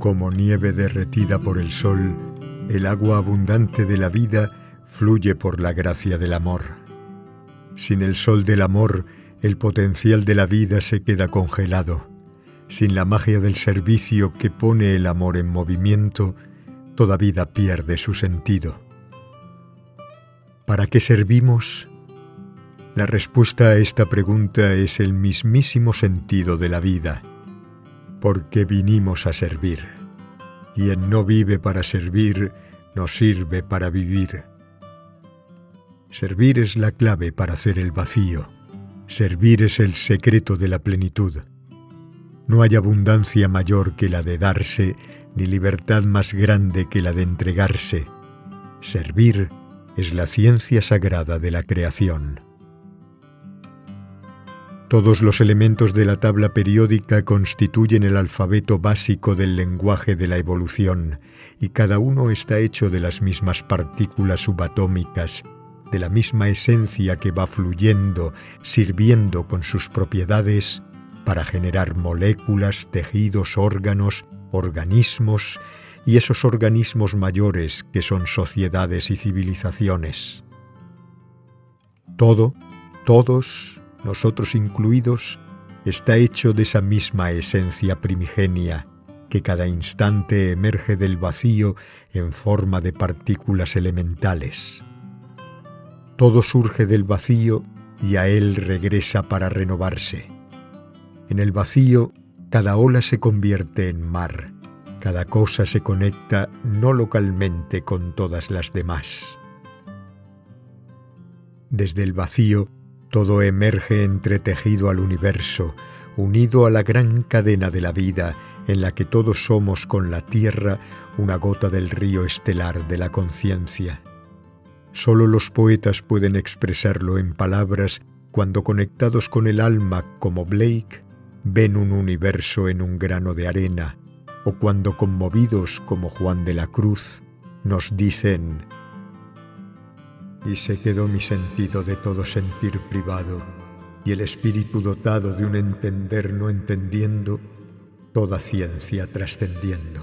Como nieve derretida por el sol, el agua abundante de la vida fluye por la gracia del amor. Sin el sol del amor, el potencial de la vida se queda congelado. Sin la magia del servicio que pone el amor en movimiento, toda vida pierde su sentido. ¿Para qué servimos? La respuesta a esta pregunta es el mismísimo sentido de la vida. Porque vinimos a servir. Quien no vive para servir, no sirve para vivir. Servir es la clave para hacer el vacío. Servir es el secreto de la plenitud. No hay abundancia mayor que la de darse, ni libertad más grande que la de entregarse. Servir es la ciencia sagrada de la creación. Todos los elementos de la tabla periódica constituyen el alfabeto básico del lenguaje de la evolución, y cada uno está hecho de las mismas partículas subatómicas, de la misma esencia que va fluyendo, sirviendo con sus propiedades para generar moléculas, tejidos, órganos, organismos, y esos organismos mayores que son sociedades y civilizaciones. Todos, nosotros incluidos, está hecho de esa misma esencia primigenia que cada instante emerge del vacío en forma de partículas elementales. Todo surge del vacío y a él regresa para renovarse. En el vacío, cada ola se convierte en mar, cada cosa se conecta no localmente con todas las demás. Desde el vacío, todo emerge entretejido al universo, unido a la gran cadena de la vida, en la que todos somos con la tierra una gota del río estelar de la conciencia. Solo los poetas pueden expresarlo en palabras cuando conectados con el alma como Blake, ven un universo en un grano de arena, o cuando conmovidos como Juan de la Cruz, nos dicen: y se quedó mi sentido de todo sentir privado, y el espíritu dotado de un entender no entendiendo, toda ciencia trascendiendo.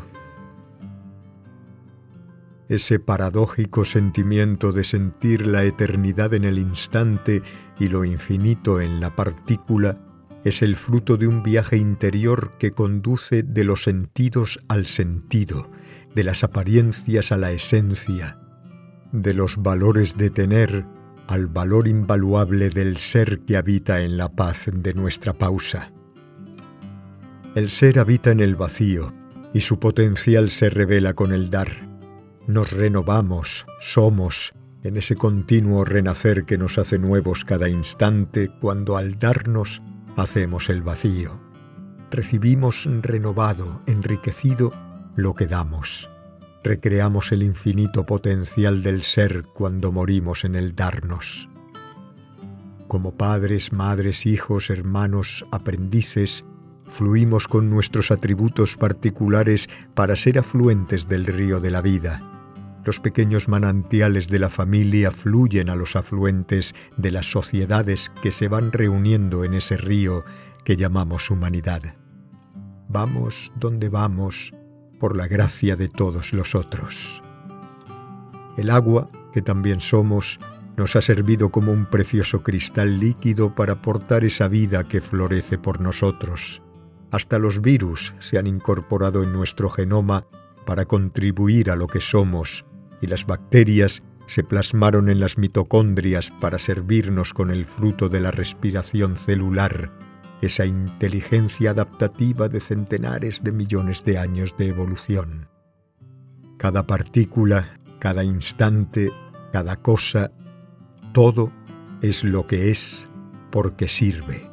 Ese paradójico sentimiento de sentir la eternidad en el instante y lo infinito en la partícula es el fruto de un viaje interior que conduce de los sentidos al sentido, de las apariencias a la esencia, de los valores de tener al valor invaluable del ser que habita en la paz de nuestra pausa. El ser habita en el vacío y su potencial se revela con el dar. Nos renovamos, somos, en ese continuo renacer que nos hace nuevos cada instante cuando al darnos hacemos el vacío. Recibimos renovado, enriquecido lo que damos. Recreamos el infinito potencial del ser cuando morimos en el darnos. Como padres, madres, hijos, hermanos, aprendices, fluimos con nuestros atributos particulares para ser afluentes del río de la vida. Los pequeños manantiales de la familia fluyen a los afluentes de las sociedades que se van reuniendo en ese río que llamamos humanidad. Vamos donde vamos, por la gracia de todos los otros. El agua, que también somos, nos ha servido como un precioso cristal líquido para aportar esa vida que florece por nosotros. Hasta los virus se han incorporado en nuestro genoma para contribuir a lo que somos, y las bacterias se plasmaron en las mitocondrias para servirnos con el fruto de la respiración celular, esa inteligencia adaptativa de centenares de millones de años de evolución. Cada partícula, cada instante, cada cosa, todo es lo que es porque sirve.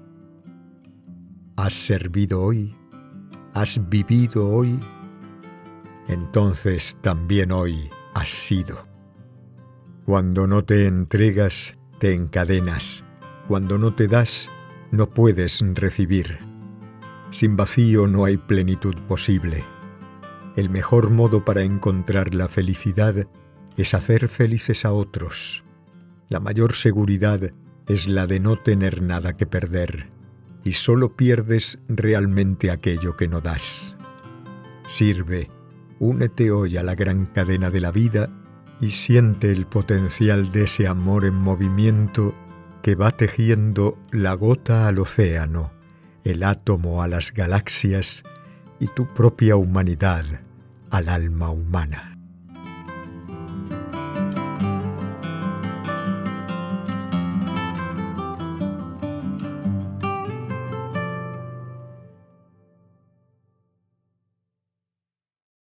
¿Has servido hoy? ¿Has vivido hoy? Entonces también hoy has sido. Cuando no te entregas, te encadenas. Cuando no te das, no puedes recibir. Sin vacío no hay plenitud posible. El mejor modo para encontrar la felicidad es hacer felices a otros. La mayor seguridad es la de no tener nada que perder, y solo pierdes realmente aquello que no das. Sirve, únete hoy a la gran cadena de la vida y siente el potencial de ese amor en movimiento que va tejiendo la gota al océano, el átomo a las galaxias y tu propia humanidad al alma humana.